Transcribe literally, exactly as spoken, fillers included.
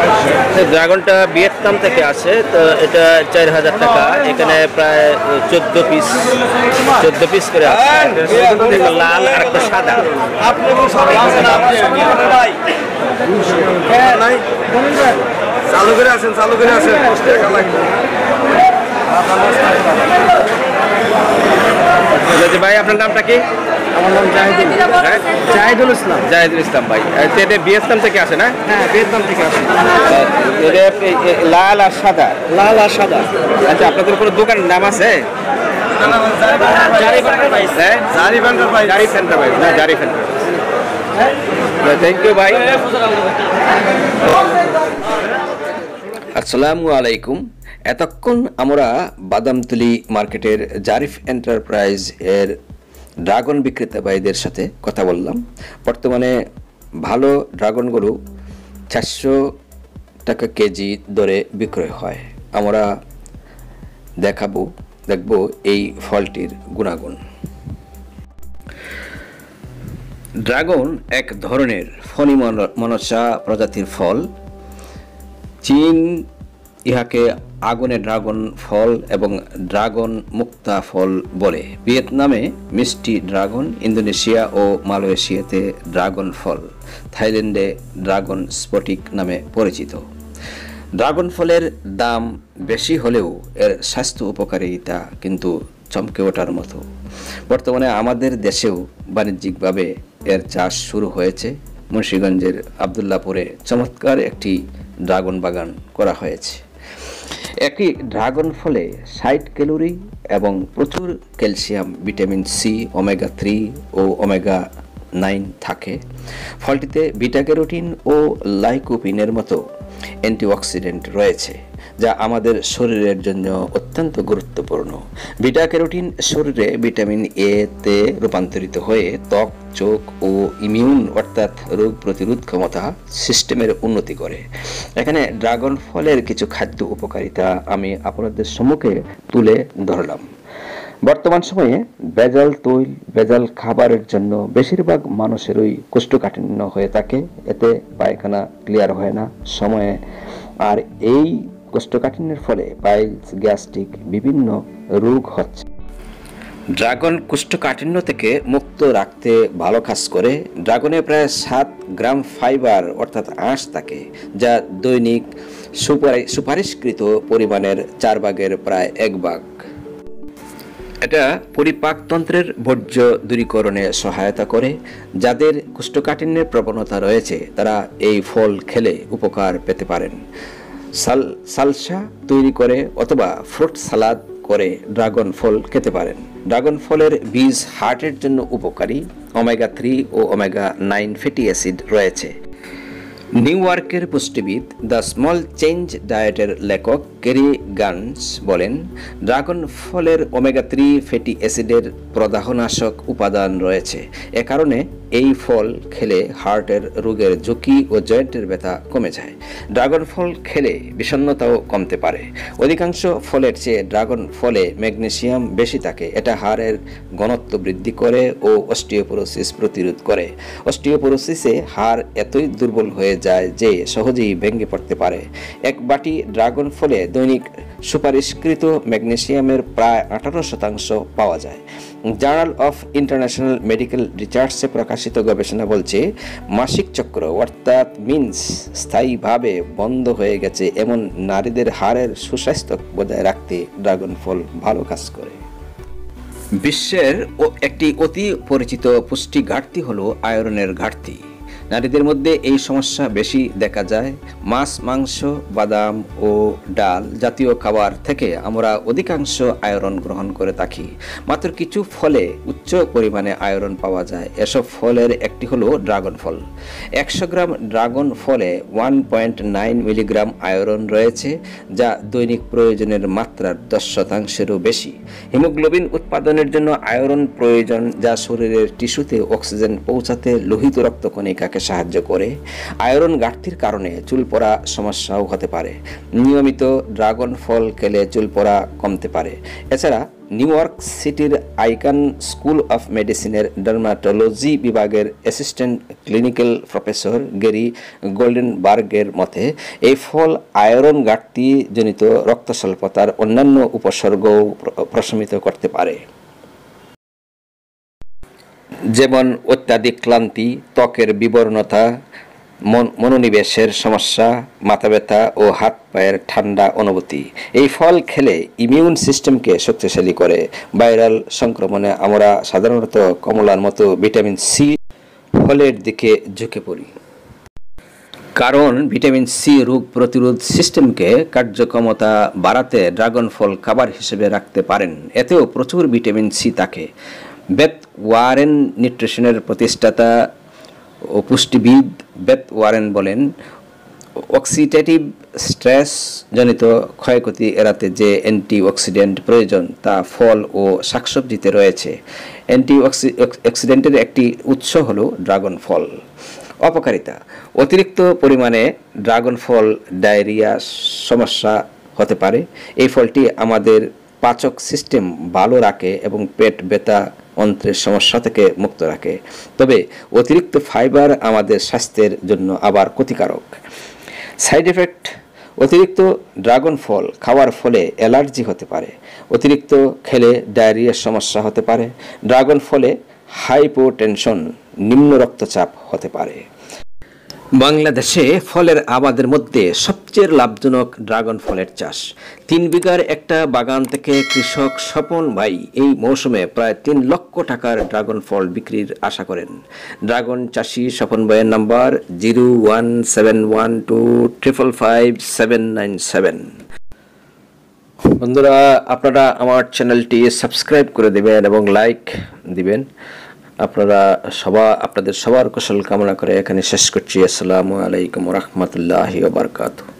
ড্রাগনটা Vietnam থেকে আসে, তো এটা চার হাজার টাকা। এখানে প্রায় চোদ্দ পিস চোদ্দ পিস করে আছে, লাল আর একটা সাদা। চালু করে আসেন, চালু করে আসেন। ভাই আপনার নামটা কি? আমার নাম জাহিদুল জাহিদুল ইসলাম। জাহিদুল ইসলাম ভাই, এটা ভিয়েতনাম থেকে আসে না? হ্যাঁ, ভিয়েতনাম থেকে আসে। লাল আর সাদা, লাল আর সাদা। আচ্ছা, আপনাদের কোনো দোকানের নাম আছে? থ্যাংক ইউ ভাই। আসসালামু আলাইকুম। এতক্ষণ আমরা বাদামতলী মার্কেটের জারিফ এন্টারপ্রাইজ এর ড্রাগন বিক্রেতা ভাইদের সাথে কথা বললাম। বর্তমানে ভালো ড্রাগনগুলো চারশো টাকা কেজি দরে বিক্রয় হয়। আমরা দেখাবো দেখব এই ফলটির গুণাগুণ। ড্রাগন এক ধরনের ফণি মনসা প্রজাতির ফল। চীন ইহাকে আগুনে ড্রাগন ফল এবং ড্রাগন মুক্তা ফল বলে। ভিয়েতনামে মিষ্টি ড্রাগন, ইন্দোনেশিয়া ও মালয়েশিয়াতে ড্রাগন ফল, থাইল্যান্ডে ড্রাগন স্ফটিক নামে পরিচিত। ড্রাগন ফলের দাম বেশি হলেও এর স্বাস্থ্য উপকারিতা কিন্তু চমকে ওঠার মতো। বর্তমানে আমাদের দেশেও বাণিজ্যিকভাবে এর চাষ শুরু হয়েছে। মুন্সিগঞ্জের আবদুল্লাপুরে চমৎকার একটি ড্রাগন বাগান করা হয়েছে। একটি ড্রাগন ফলে ষাট ক্যালোরি এবং প্রচুর calcium, vitamin C, omega three ও ওমেগা নাইন থাকে। ফলটিতে বিটা ক্যারোটিন ও লাইকোপিনের মতো অ্যান্টিঅক্সিডেন্ট রয়েছে, যা আমাদের শরীরের জন্য অত্যন্ত গুরুত্বপূর্ণ। বিটা ক্যারোটিন শরীরে ভিটামিন এ তে রূপান্তরিত হয়ে ত্বক, চোখ ও ইমিউন অর্থাৎ রোগ প্রতিরোধ ক্ষমতা সিস্টেমের উন্নতি করে। এখানে ড্রাগন ফলের কিছু খাদ্য উপকারিতা আমি আপনাদের সম্মুখে তুলে ধরলাম। বর্তমান সময়ে ভেজাল তৈল, ভেজাল খাবারের জন্য বেশিরভাগ মানুষেরই কোষ্ঠকাঠিন্য হয়ে থাকে। এতে পায়খানা ক্লিয়ার হয় না সময়ে, আর এই কোষ্ঠকাঠিন্যের ফলে পাইলস, গ্যাস্ট্রিক বিভিন্ন রোগ হচ্ছে। ড্রাগন কোষ্ঠকাঠিন্য থেকে মুক্ত রাখতে ভালো কাজ করে। ড্রাগনে প্রায় সাত গ্রাম ফাইবার অর্থাৎ আঁশ থাকে, যা দৈনিক সুপারিশকৃত পরিমাণের চার ভাগের প্রায় এক ভাগ। এটা পরিপাকতন্ত্রের বর্জ্য দূরীকরণে সহায়তা করে। যাদের কোষ্ঠকাঠিন্যের প্রবণতা রয়েছে তারা এই ফল খেলে উপকার পেতে পারেন। সাল সালসা তৈরি করে অথবা ফ্রুট সালাদ করে ড্রাগন ফল খেতে পারেন। ড্রাগন ফলের বীজ হার্টের জন্য উপকারী। ওমেগা থ্রি ও ওমেগা নাইন ফ্যাটি অ্যাসিড রয়েছে। নিউ ইয়র্কের পুষ্টিবিদ দ্য স্মল চেঞ্জ ডায়েটের লেখক কেরি গানস বলেন, ড্রাগন ফলের ওমেগা থ্রি ফ্যাটি অ্যাসিডের প্রদাহনাশক উপাদান রয়েছে। এ কারণে এই ফল খেলে হার্টের রোগের ঝুঁকি ও জয়েন্টের ব্যথা কমে যায়। ড্রাগন ফল খেলে বিষণ্ণতাও কমতে পারে। অধিকাংশ ফলের চেয়ে ড্রাগন ফলে ম্যাগনেসিয়াম বেশি থাকে। এটা হাড়ের ঘনত্ব বৃদ্ধি করে ও অস্টিওপোরোসিস প্রতিরোধ করে। অস্টিওপোরোসিসে হাড় এতই দুর্বল হয়ে যায় যে সহজেই ভেঙে পড়তে পারে। এক বাটি ড্রাগন ফলে দৈনিক সুপারিশকৃত ম্যাগনেসিয়ামের প্রায় আঠারো শতাংশ পাওয়া যায়। জার্নাল অফ ইন্টারন্যাশনাল মেডিকেল রিসার্চে প্রকাশিত গবেষণা বলছে, মাসিক চক্র অর্থাৎ মিন্স স্থায়ীভাবে বন্ধ হয়ে গেছে এমন নারীদের হাড়ের সুস্বাস্থ্য বজায় রাখতে ড্রাগন ফল ভালো কাজ করে। বিশ্বের একটি অতি পরিচিত পুষ্টি ঘাটতি হলো আয়রনের ঘাটতি। নারীদের মধ্যে এই সমস্যা বেশি দেখা যায়। মাছ, মাংস, বাদাম ও ডাল জাতীয় খাবার থেকে আমরা অধিকাংশ আয়রন গ্রহণ করে থাকি। মাত্র কিছু ফলে উচ্চ পরিমাণে আয়রন পাওয়া যায়। এসব ফলের একটি হলো ড্রাগন ফল। একশো গ্রাম ড্রাগন ফলে one point nine milligram iron রয়েছে, যা দৈনিক প্রয়োজনের মাত্রার দশ শতাংশেরও বেশি। হিমোগ্লোবিন উৎপাদনের জন্য আয়রন প্রয়োজন, যা শরীরের টিস্যুতে অক্সিজেন পৌঁছাতে লোহিত রক্তকণিকাকে ইহাকে সাহায্য করে। আয়রন ঘাটতির কারণে চুল পড়া সমস্যাও হতে পারে। নিয়মিত ড্রাগন ফল খেলে চুল পড়া কমতে পারে। এছাড়া নিউ ইয়র্ক সিটির আইকান স্কুল অফ মেডিসিনের ডার্মাটোলজি বিভাগের অ্যাসিস্ট্যান্ট ক্লিনিক্যাল প্রফেসর গেরি গোল্ডেনবার্গের মতে এই ফল আয়রন ঘাটতি জনিত রক্তস্বল্পতার অন্যান্য উপসর্গও প্রশমিত করতে পারে, যেমন অত্যাধিক ক্লান্তি, ত্বকের বিবর্ণতা, মনোনিবেশের সমস্যা, মাথা ব্যথা ও হাত পায়ের ঠান্ডা অনুভূতি। এই ফল খেলে ইমিউন সিস্টেমকে শক্তিশালী করে। ভাইরাল সংক্রমণে আমরা সাধারণত কমলার মতো ভিটামিন সি ফলের দিকে ঝুঁকে পড়ি, কারণ ভিটামিন সি রোগ প্রতিরোধ সিস্টেমকে কার্যক্ষমতা বাড়াতে ড্রাগন ফল খাবার হিসেবে রাখতে পারেন। এতেও প্রচুর ভিটামিন সি থাকে। বেথ ওয়ারেন নিউট্রিশনের প্রতিষ্ঠাতা ও পুষ্টিবিদ বেথ ওয়ারেন বলেন, অক্সিডেটিভ স্ট্রেস জনিত ক্ষয়ক্ষতি এড়াতে যে অ্যান্টিঅক্সিডেন্ট প্রয়োজন তা ফল ও শাকসবজিতে রয়েছে। অ্যান্টিঅক্সিডেন্টের একটি উৎস হল ড্রাগন ফল। অপকারিতা: অতিরিক্ত পরিমাণে ড্রাগন ফল ডায়রিয়া সমস্যা হতে পারে। এই ফলটি আমাদের পাচক সিস্টেম ভালো রাখে এবং পেট ব্যথা, অন্ত্রের সমস্যা থেকে মুক্ত রাখে। তবে অতিরিক্ত ফাইবার আমাদের স্বাস্থ্যের জন্য আবার ক্ষতিকারক। সাইড এফেক্ট: অতিরিক্ত ড্রাগন ফল খাওয়ার ফলে অ্যালার্জি হতে পারে। অতিরিক্ত খেলে ডায়রিয়ার সমস্যা হতে পারে। ড্রাগন ফলে হাইপোটেনশন, নিম্ন রক্তচাপ হতে পারে। বাংলাদেশে ফলের আবাদের মধ্যে সবচেয়ে লাভজনক ড্রাগন ফলের চাষ। তিন বিঘার একটা বাগান থেকে কৃষক স্বপন ভাই এই মৌসুমে প্রায় তিন লক্ষ টাকার ড্রাগন ফল বিক্রির আশা করেন। ড্রাগন চাষি স্বপন ভাইয়ের number zero one seven one two triple five seven nine seven. বন্ধুরা, আপনারা আমার চ্যানেলটি সাবস্ক্রাইব করে দেবেন এবং লাইক দিবেন। আপনারা সবা আপনাদের সবার কুশল কামনা করে এখানে শেষ করছি। আসসালামু আলাইকুম ওয়া রাহমাতুল্লাহি ওয়া বারাকাতুহু।